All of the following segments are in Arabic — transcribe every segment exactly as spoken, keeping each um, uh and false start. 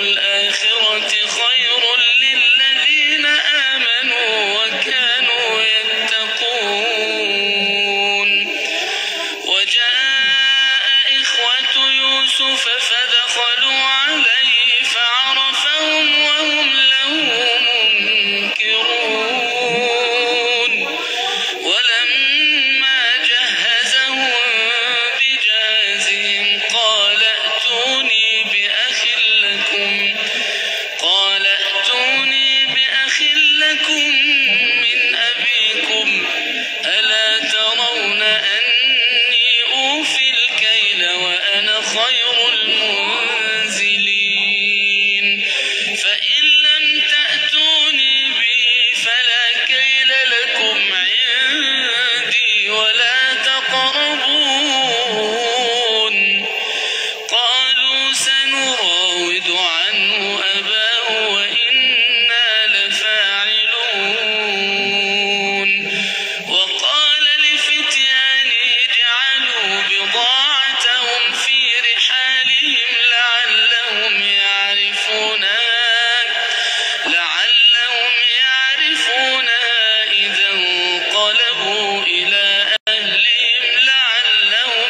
الآخرة خير للذين آمنوا وكانوا يتقون. وجاء إخوة يوسف فدخلوا عليه فعرفهم وهم له منكرون. ولما جهزهم بجهازهم قال ائتوني بأخ لكم قال ائتوني بأخ لكم من أبيكم ألا ترون أني أوفي الكيل وأنا خير المنزلين. فإن لم تأتوني به فلا كيل لكم عندي ولا تقربون. قالوا سنراود عنه أباه وإنا لفاعلون. وقال لفتيانه اجعلوا بضاعتهم في رحالهم لعلهم يعرفونها لعلهم يعرفونها إذا انقلبوا إلى أهلهم لعلهم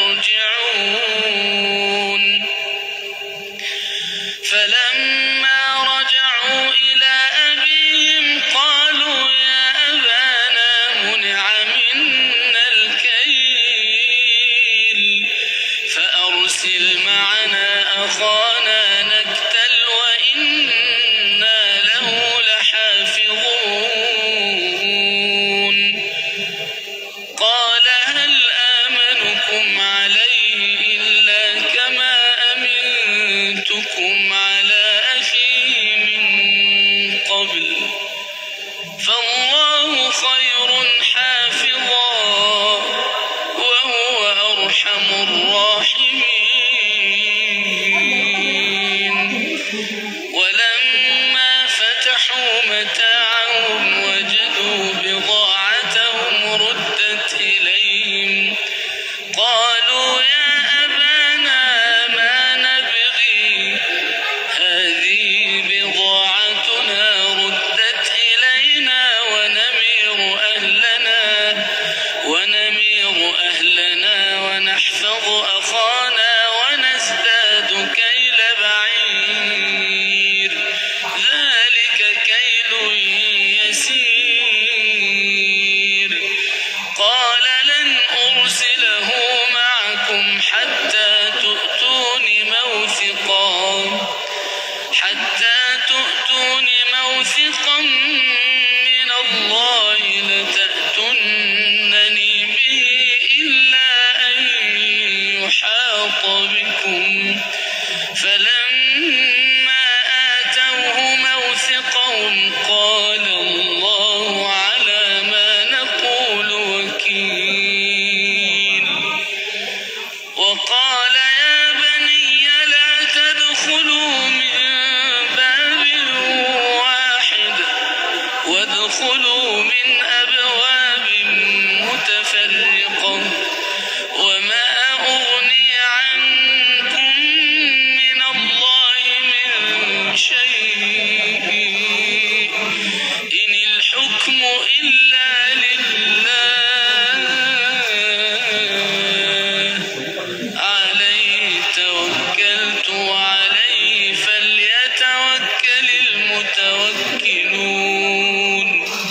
يرجعون. فلما رجعوا إلى أبيهم قالوا يا أبانا منع منا الكيل فأرسل معنا أخانا نكتل وإنا له لحافظون. قال هل آمنكم عليه إلا كما أمنتكم على أخيه من قبل فالله خير حافظا وهو أرحم الراحمين. ولما فتحوا متاعهم وجدوا بضاعتهم ردت إليهم قالوا يا أبانا ما نبغي هذه بضاعتنا ردت إلينا ونمير أهلنا ونمير أهلنا ونحفظ أخانا ونزداد كيل بعير ذلك كيل يسير. قال لن أرسله معكم حتى تؤتون موثقا حتى تؤتون موثقا من الله لتأتونني به إلا أن يحاط بكم. فلما آتوه موثقهم قال الله على ما نقول وكيل. وقال يا بني لا تدخلوا من باب واحد وادخلوا من أبواب متفرقة وما أغني عنكم من الله من شيء إن الحكم إلا لله عليه توكلت وعليه فليتوكل المتوكلون.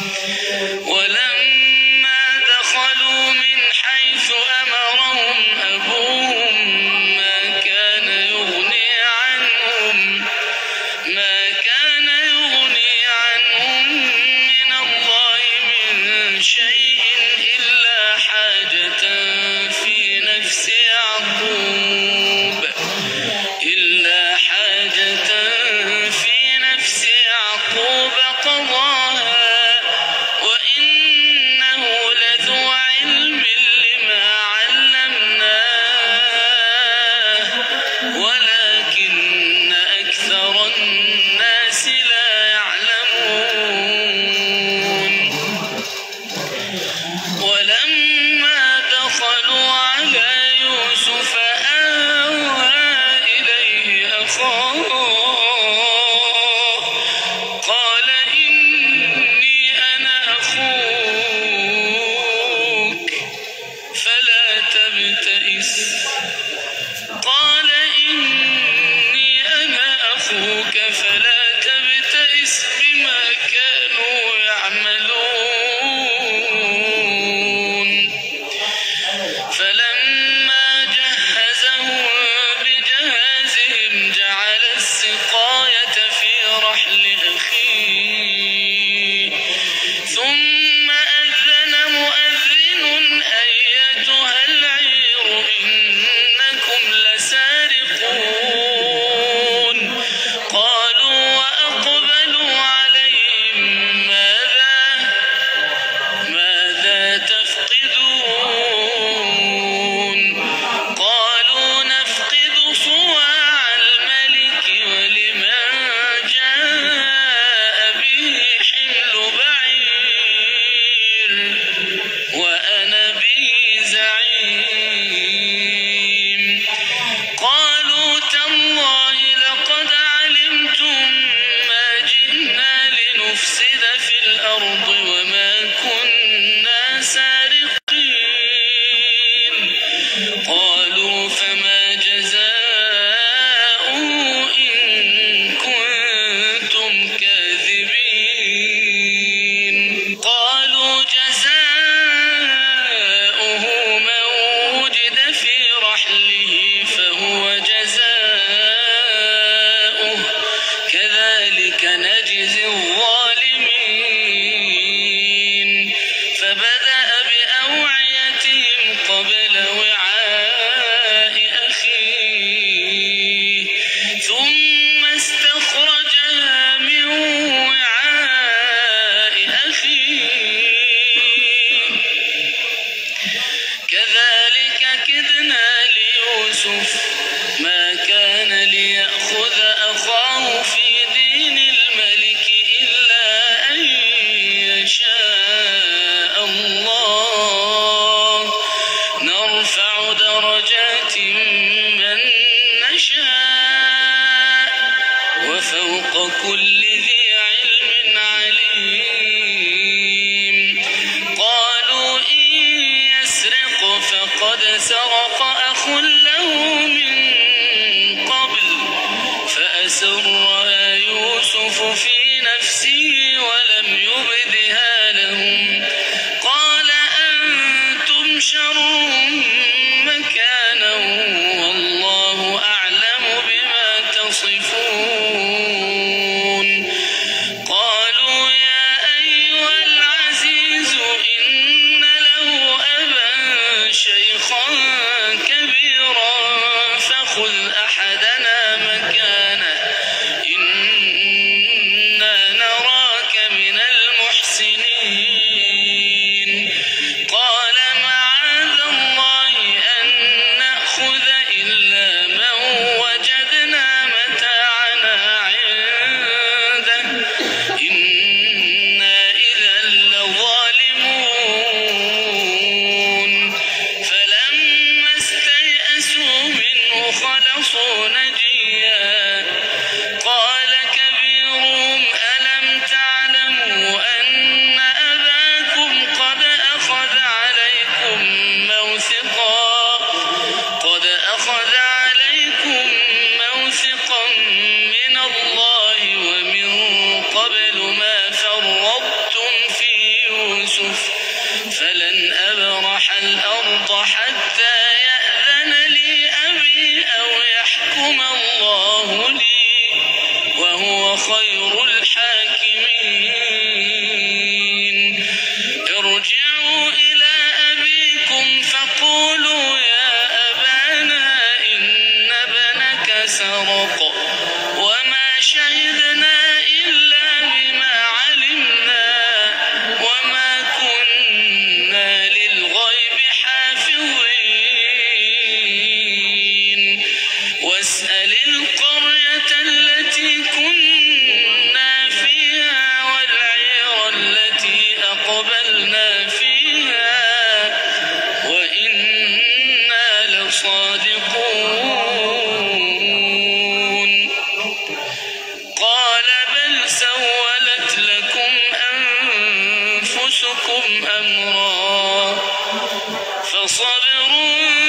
ولما دخلوا من حيث أمرهم أبوهم ما كان يغني عنهم ما كان يغني عنهم من الله من شيء إلا حاجة في نفس يعقوب إلا حاجة في نفس يعقوب قضاها وإنه لذو علم لما علمناه ولكن أكثر الناس لا يعلمون. ولما دخلوا على يوسف آوى إليه أخاه رحل أخيه ثم أذن مؤذن أيتها العير إنكم لسارقون قالوا وأقبلوا عليهم ماذا ماذا تفقدون قالوا نفقد صواع الملك ولمن جاء به حمل بعير وأنا به زعيم قالوا تالله لقد علمتم ما جئنا لنفسد في الأرض وما كنا سارقين قالوا فما جزاؤه إن كنتم كاذبين قالوا جزاؤه من وجد في رحله فهو جزاؤه كذلك نجزي الظالمين فبدأ بأوعيتهم قبل وعاء أخيه ثم استخرجها من وعاء أخيه كذلك كدنا ليوسف ما كان ليأخذ أخاه في دين الملك إلا أن يشاء الله نرفع درجات من نشاء وفوق كل ذي علم عليم قالوا إن يسرق فقد سرق أخ له من قبل فأسرها يوسف في نفسه ولم يبدها لهم قال أنتم شر مكانا والله أعلم بما تصفون قالوا يا أيها العزيز إن له أبا شيخا كبيرا فخذ أحدنا مكانه إنا نراك من المحسنين قال معاذ الله أن نأخذ إلا من وجدنا متاعنا عنده إنا إذا لظالمون فلما استيئسوا منه خلصوا نجيا قال كبيرهم ألم تعلموا أن أباكم قد أخذ عليكم موثقا قد أخذ عليكم موثقا من الله ومن قبل ما فرطتم في يوسف فلن أبرح الأرض حتى يأذن لي أبي أو يحكم الله لي وهو خير الحاكمين ارجعوا إلى أبيكم فقولوا يا أبانا إن ابنك سرق وما شهدنا إلا بما علمنا وما كنا للغيب حافظين واسأل القرية التي كنا فيها والعير التي أقبلنا فيها وإنا لصادقون قال بل سولت لكم أنفسكم أمرا فصبر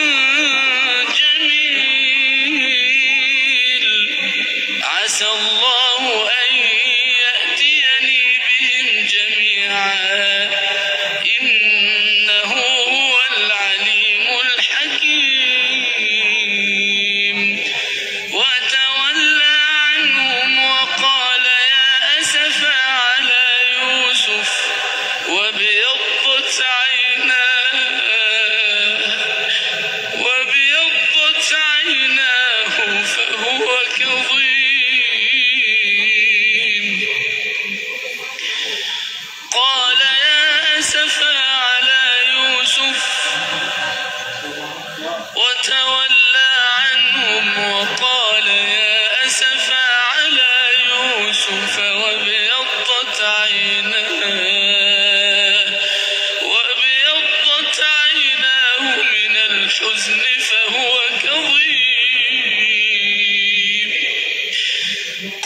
جميل عسى الله أن يأتيني بهم جميعا إنه هو العليم الحكيم وتولى عنهم وقال يا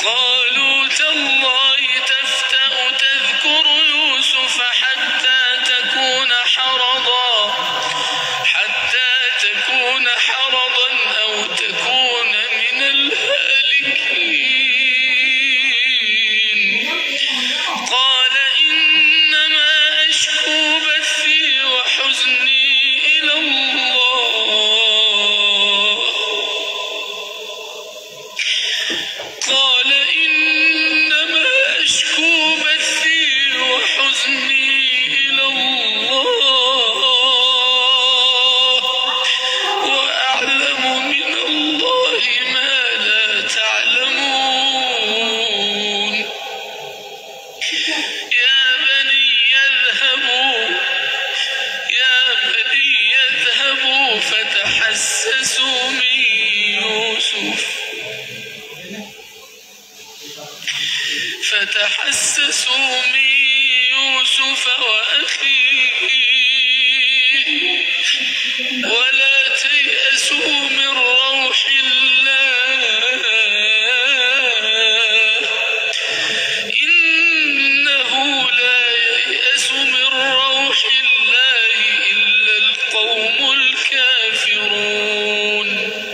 قالوا تالله تفتأ تذكر يوسف حتى تكون حرضا حتى تكون حرضا أو تكون من الهالكين قال إنما أشكو بثي وحزني إلى الله قال إنما أشكو بثي وحزني إلى الله وأعلم من الله ما لا تعلمون يا بني اذهبوا يا بني اذهبوا فتحسسوا من يوسف فتحسسوا من يوسف وأخيه ولا تيأسوا من روح الله إنه لا ييأس من روح الله إلا القوم الكافرون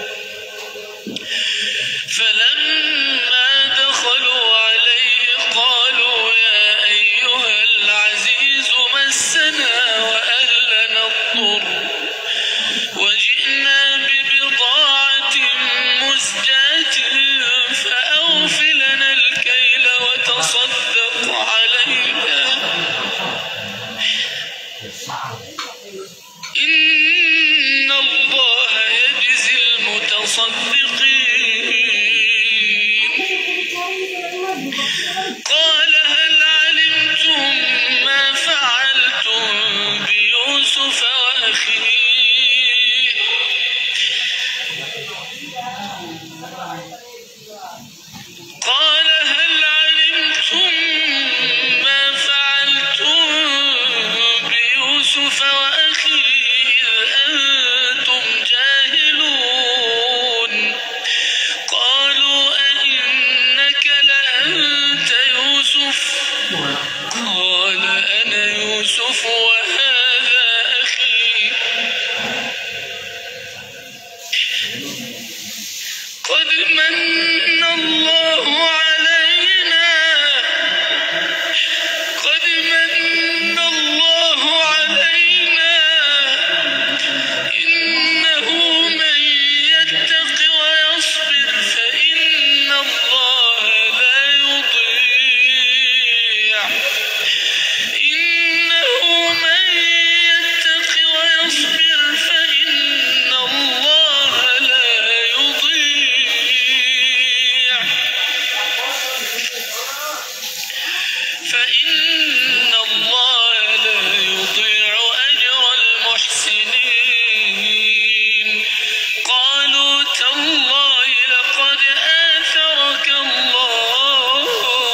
فلما دخلوا عليه قالوا يا أيها العزيز مسنا وأهلنا الضر وجئنا ببضاعة مزجاة فأوف لنا الكيل وتصدق علينا إن الله يجزي المتصدقين قال هل علمتم ما فعلتم بيوسف وأخيه قال هل علمتم ما فعلتم بيوسف وأخيه إذ أنتم جاهلون قالوا أئنك لأنت يوسف قال أنا يوسف وهذا أخي قد من الله علينا قد من الله علينا إنه من يتق ويصبر فإن الله لا يضيع إنه من يتق ويصبر فإن الله لا يضيع فإن الله لا يضيع أجر المحسنين قالوا تالله لقد آثرك الله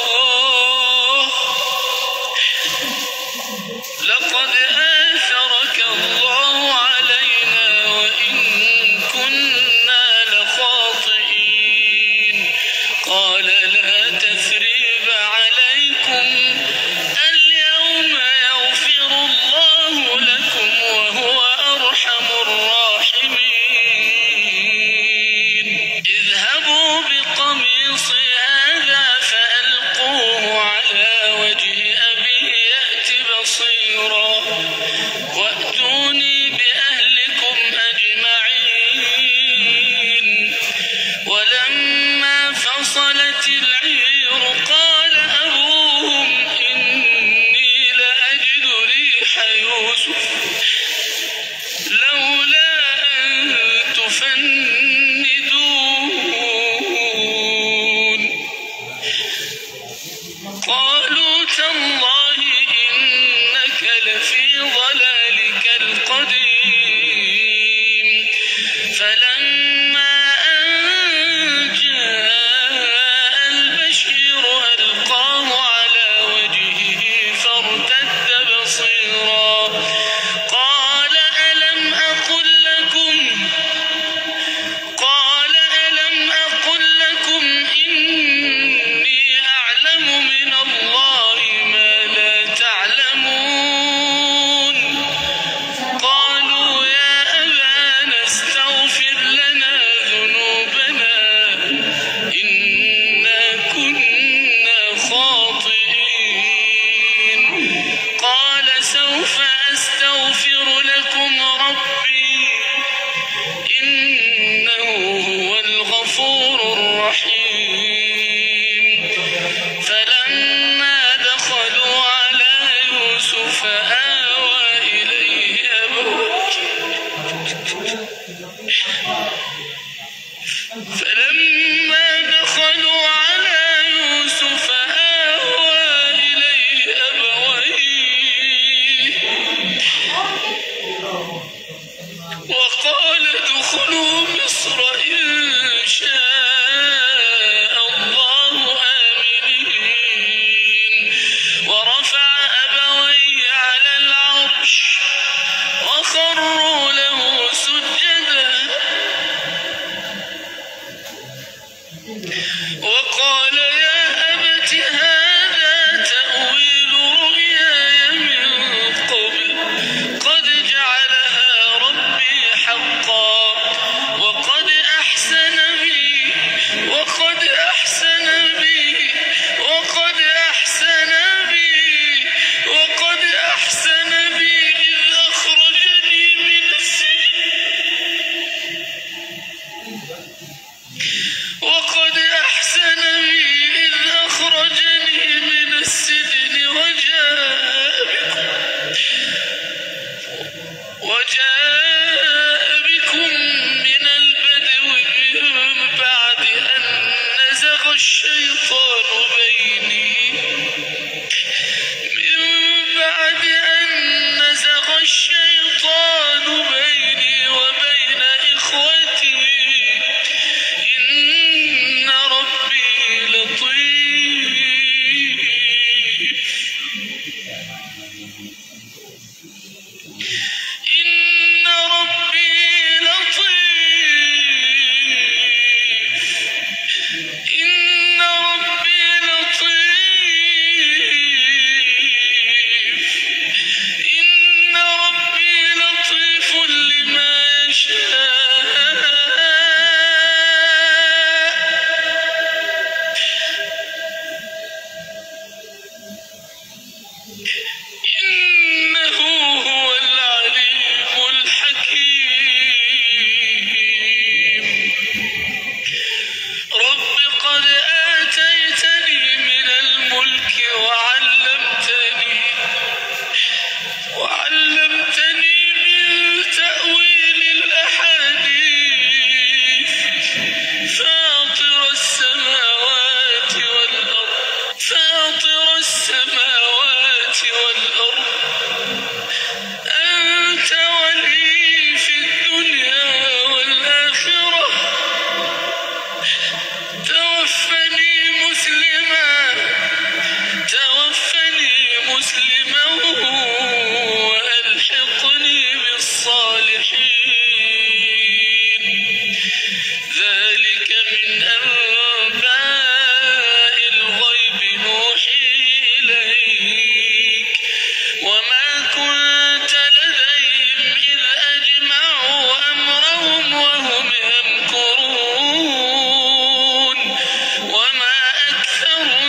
لقد آثرك الله علينا وإن كنا لخاطئين قال لا تثريب عليكم اليوم يغفر الله لكم وهو أرحم الراحمين اذهبوا بقميصي هذا فألقوه على وجه أبي يأت بصيرا وأتوني بأهلكم أجمعين ولما فصلت العير قال مسلما توفني مسلما وألحقني بالصالحين ذلك من أنباء الغيب نوحيه إليك وما كنت لديهم إذ أجمعوا أمرهم وهم يمكرون وما أكثر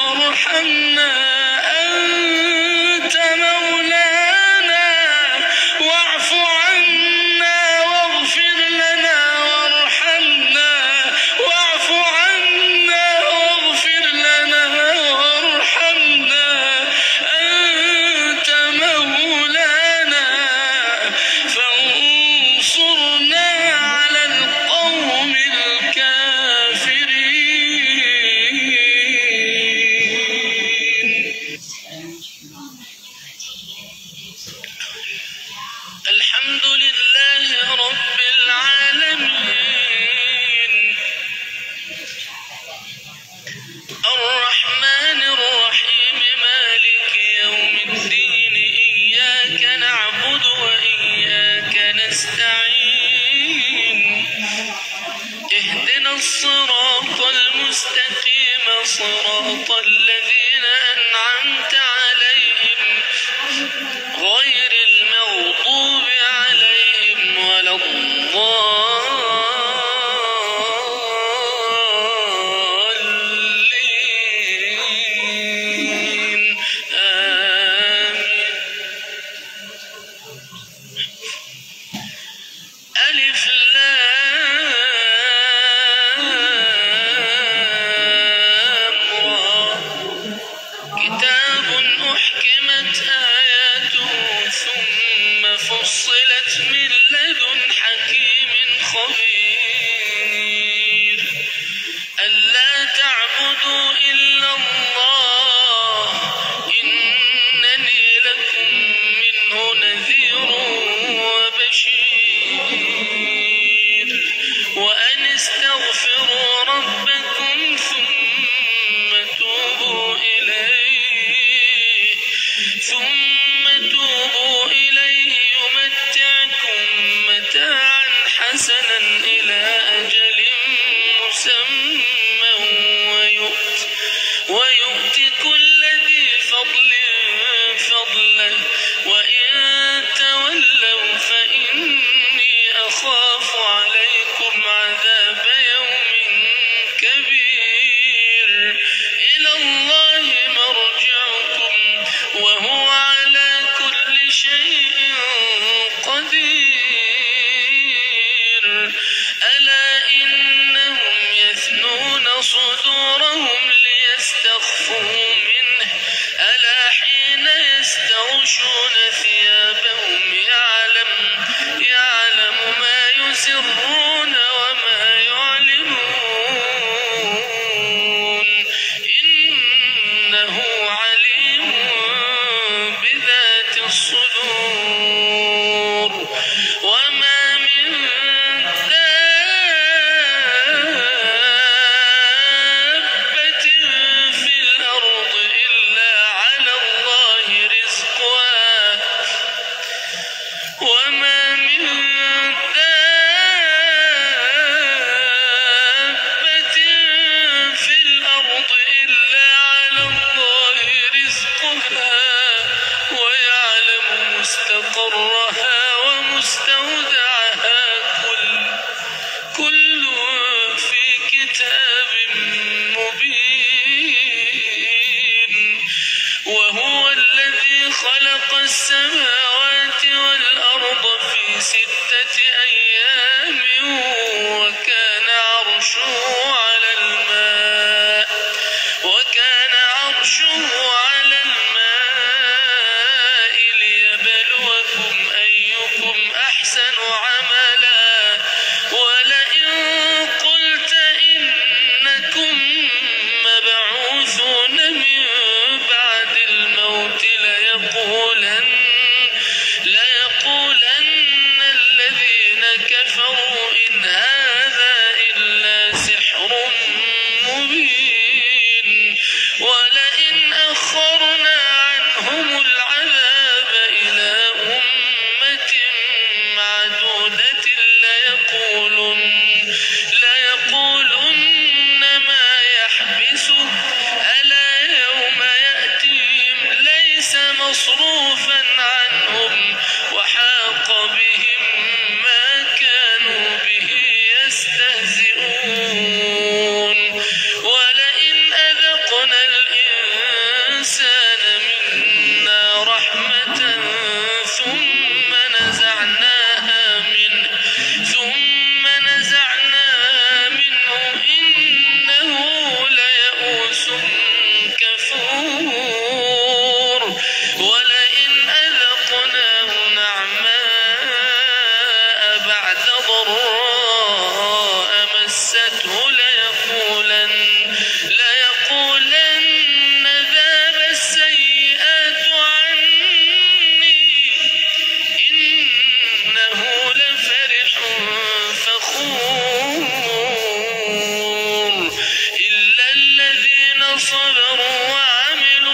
وارحمنا أنت مولانا واعف عنا واغفر لنا وارحمنا واعف عنا واغفر لنا وارحمنا أنت مولانا فانصرنا على القوم الكافرين. الحمد لله رب العالمين الرحمن الرحيم مالك يوم الدين إياك نعبد وإياك نستعين اهدنا الصراط المستقيم صراط الذين أنعمت عليهم غير المغضوب عليهم ولا الضالين آمين. ألف لام را كتاب أحكمت آياته ثم فصلت من لدن حكيم خبير ألا تعبدوا إلا الله إنني لكم منه نذير وبشير وأن استغفروا ربكم ثم توبوا إليه ثم توبوا إليه يمتعكم متاعا حسنا إلى أجل مسمى ويؤت ويؤت كل ذي فضل فضله وإن تولوا فإني أخاف عليكم عذاب يوم كبير إلى الله مرجعكم وهو على كل شيء قدير. ألا إنهم يثنون صدورهم ليستخفوا منه ألا حين يستغشون ثيابهم يعلم يعلم ما يسرون وما يعلنون إنه عليم بذات الصدور. وما من دابة في الأرض إلا على الله رزقها وما من دابة في الأرض إلا على الله رزقها ويعلم مستقرها ومستودعها كل كل في كتاب مبين. وهو الذي خلق السماوات والأرض في ستة أيام وكان عرشه على الماء وكان عرشه على الماء ليبلوكم أيكم أحسن عملا ولئن قلت إنكم مبعوثون من بعد الموت ليقولن ليقولن الذين كفروا إن هذا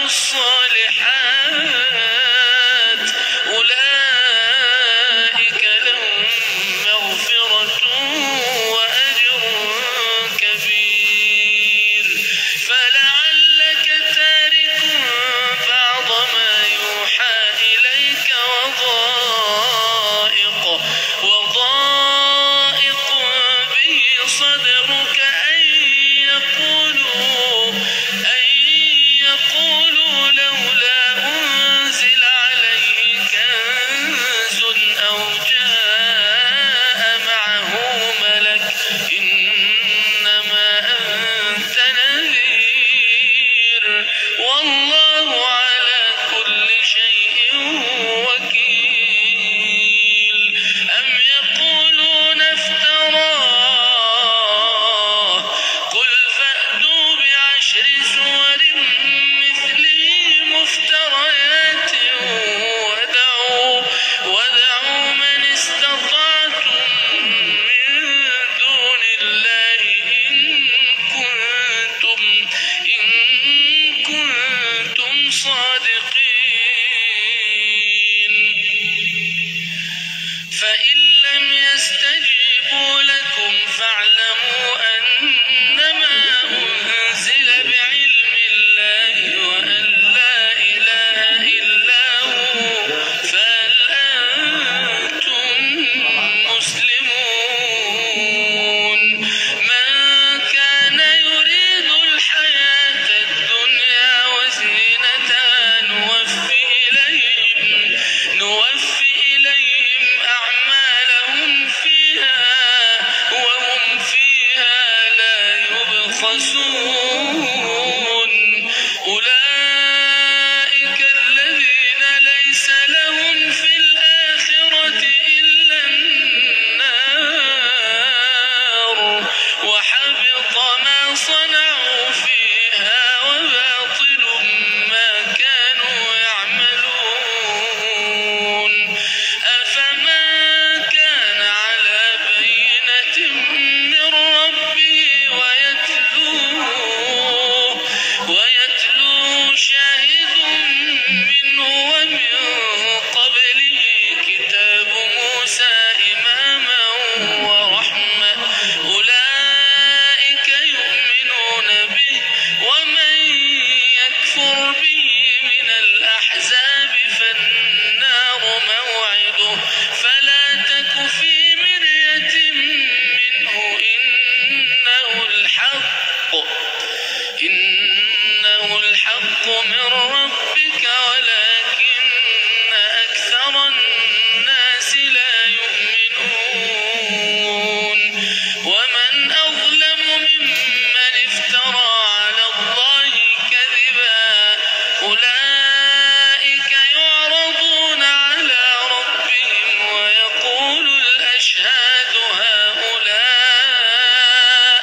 الصالحات أولئك لهم مغفرة وأجر كبير. فلعلك تارك بعض ما يوحى إليك وضائق وضائق به صدرك أن يقولوا أن يقولوا لولا أنزل عليه كنز أو جاء معه ملك إنما أنت نذير والله على كل شيء وكيل. أم يقولون افتراه قل فأتوا بعشر سور مثله مفتريات ودعوا ودعوا من استطعتم من دون الله إن كنتم إن كنتم صادقين. فإن لم يستجيبوا لكم فاعلموا أنما أنزل بعلم الله وأن لا إله إلا هو فهل أنتم مسلمون. من كان يريد الحياة الدنيا وزينتها نوفي إليهم نوفي إليهم أعمالهم فيها وهم فيها لا يبخسون. أولئك الذين ليس لهم في الآخرة إلا النار وحبط ما صنعوا فيها وباطل ما كانوا يعملون. أفمن كان على بينة من ربه ويتلوه ويتلوه شاهد منه ومن قبله كتاب موسى إماما ورحمة أولئك يؤمنون به ومن يكفر به من الأحزاب فالنار موعده فلا تك في مرية منه إنه الحق إنه الحق من ربك ولكن أكثر الناس لا يؤمنون. ومن أظلم ممن افترى على الله كذبا أولئك يعرضون على ربهم ويقول الأشهاد هؤلاء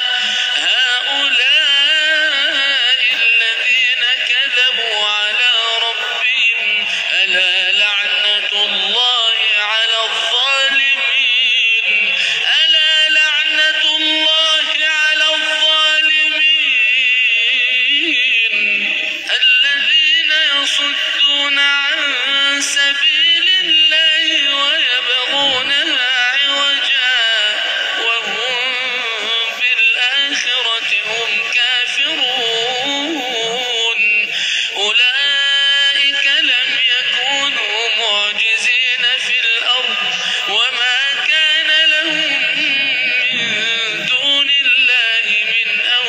هؤلاء الذين كذبوا على ربهم ألا لعنة الله على الظالمين ألا لعنة الله على الظالمين الذين يصدون عن سبيل الله ويبغونها عوجا وهم بالآخرة هم كافرون. أولئك لم يكونوا معجزين في الأرض وما كان لهم من دون الله من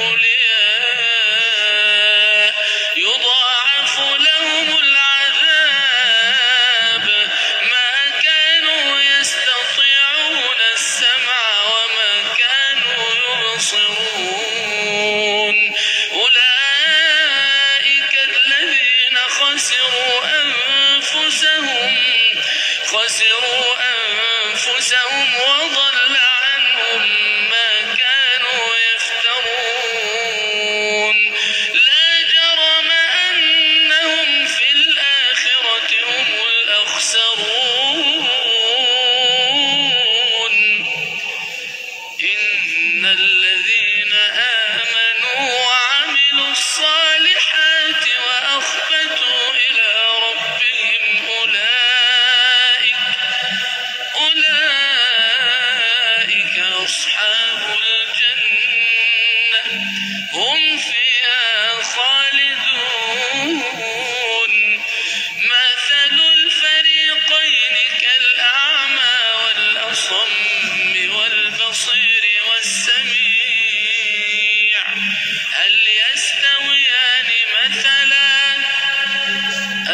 أولياء يضاعف لهم العذاب ما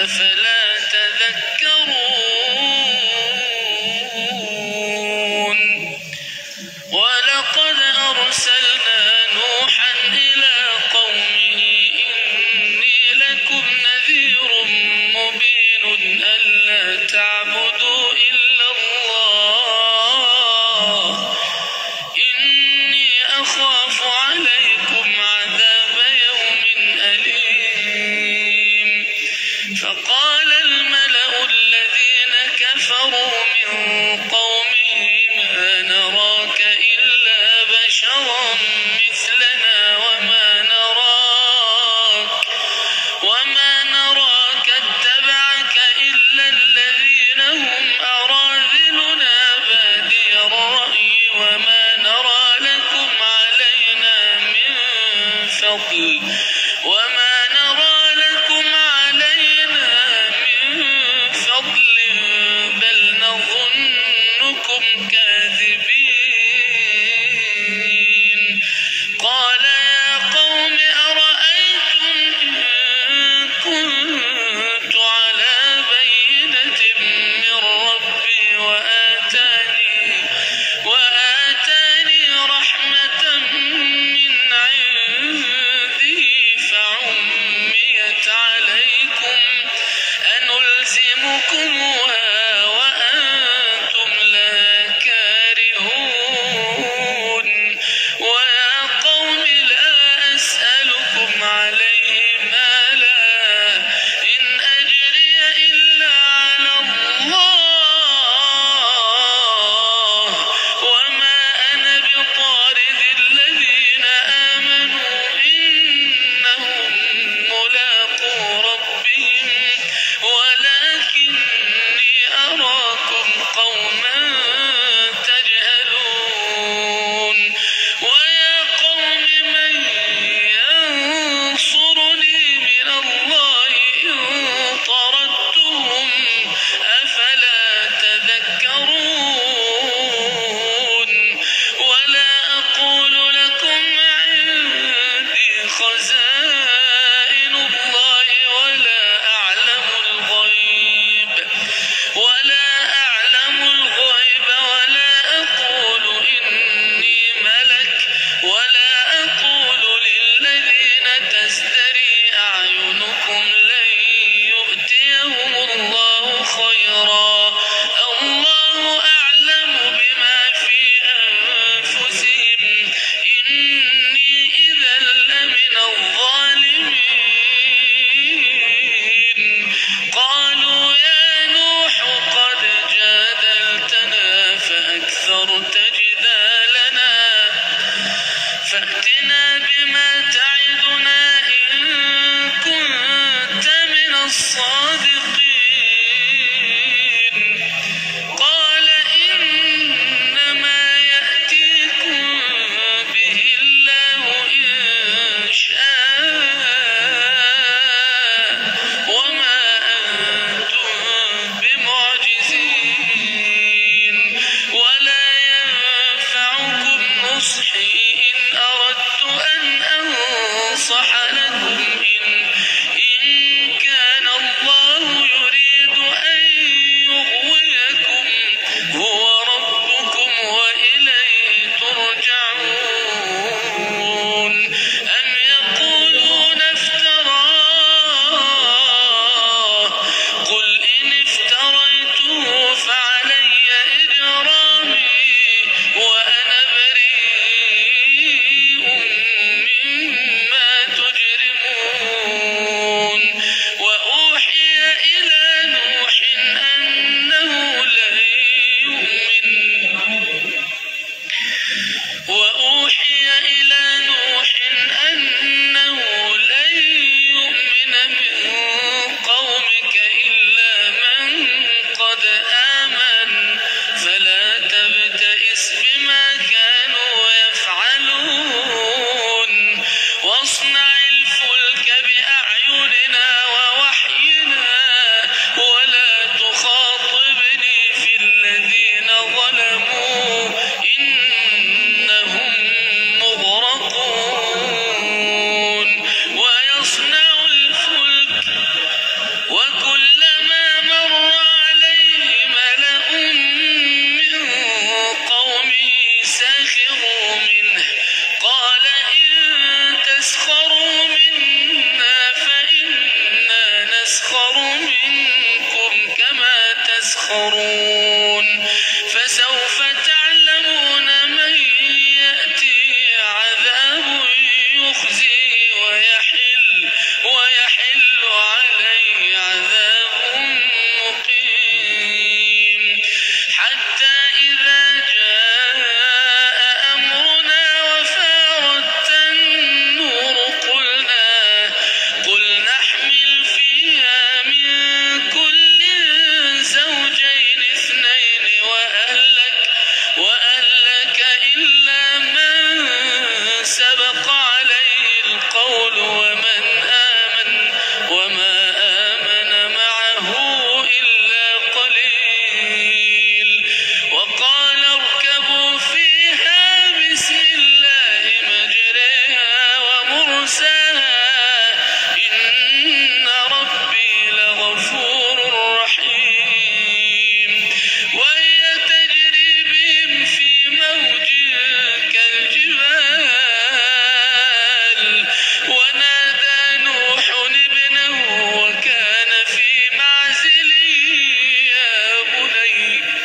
أفلا تذكرون ولقد أرسلنا نوحا إلى قومه إني لكم نذير مبين ألا تعبدوا إلا الله إني أخاف عليكم عذاب يوم أليم فقال الملأ الذين كفروا من قومه ما نراك إلا بشرا مثلنا وما نراك وما نراك اتبعك إلا الذين هم أراذلنا بادي الرأي وما نرى لكم علينا من فضل وما نرى لكم علينا من فضل بل نظنكم كاذبين قال يا قوم أرأيتم إن كنت على بينة من ربي وآتاني وآتاني رحمة من عنده فعميت عليكم أنلزمكموها وأنتم لا كارهون ويا قوم لا أسألكم عليه مالا إن أجري إلا على الله وما أنا بطارد الذين آمنوا إنهم ملاقو ربهم ولكني أراكم قوما تجهلون ويا قوم من ينصرني من الله إن طردتهم أفلا تذكرون ولا أقول لكم عندي خزائن الله ولا أعلم الغيب ولا أعلم الغيب ولا أقول إني ملك ولا أقول للذين تزدري أعينكم لن يؤتيهم الله خيرا الله أعلم بما في أنفسهم إني إذا لمن الظالمين قالوا يا نوح قد جادلتنا فأكثرت جدالنا فأتنا بما تعدنا إن كنت من الصادقين قال إنما يأتيكم به الله إن شاء وما أنتم بمعجزين ولا ينفعكم نصحي إن أردت أن أنصح لكم إن إن كان الله يريد أن يغويكم هو ربكم وإليه ترجعون أم يقولون افتراه قل إن افتريته فعلي إجرامي وأنا بريء مما تجرمون وأوحي إلى نوح أنه لن يؤمن وأوحي إلى نوح أنه لن يؤمن من قومك إلا من قد آمن فلا تبتئس بما كانوا يفعلون واصنع الفلك بأعيننا ووحينا آخرون فسوف تعلمون من يأتي عذاب يخزيه ويحل ويحل عليه عذاب مقيم حتى إذا جاء أمرنا وفارت النور قلنا قل نحمل فيها من كل زوجين اثنين وأهلك وأهلك إلا من سبق عليه القول ومن آمن وما آمن معه إلا قليل وقال اركبوا فيها بسم الله مجريها ومرساها إن ربي لغفور رحيم وهي تجري بهم في موج كالجبال ونادى نوح ابنه وكان في معزل يا بني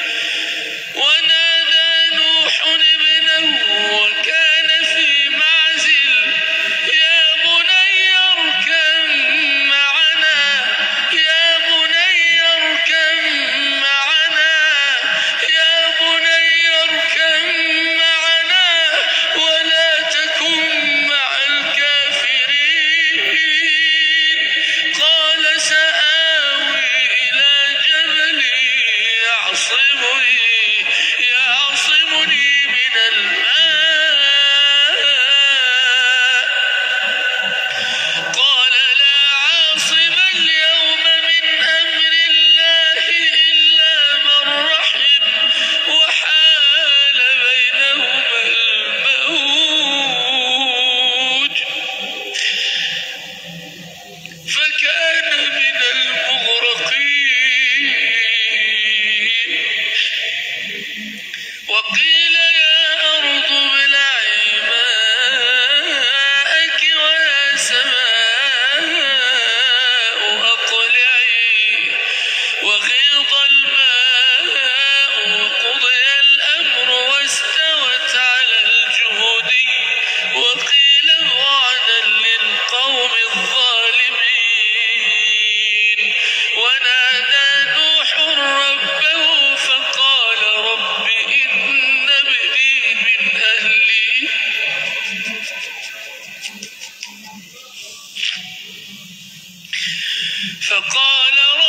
ونادى نوح ابنه وكان في معزل يا بني اركب معنا يا بني اركب معنا يا بني اركب معنا ولا تكن مع الكافرين قال سآوي إلى جبل يعصمني يعصمني من الماء قال لا عاصم اليوم من أمر الله إلا من رحم وحال بينهما الموج فكان من المغرقين وقيل يا أرض ابلعي ماءك ويا سماء أقلعي وغيض الماء وقضي الأمر واستوت على الجودي وقيل بعدا للقوم الظالمين ونادى نوح ربه فقال رب إن ابني من أهلي فقال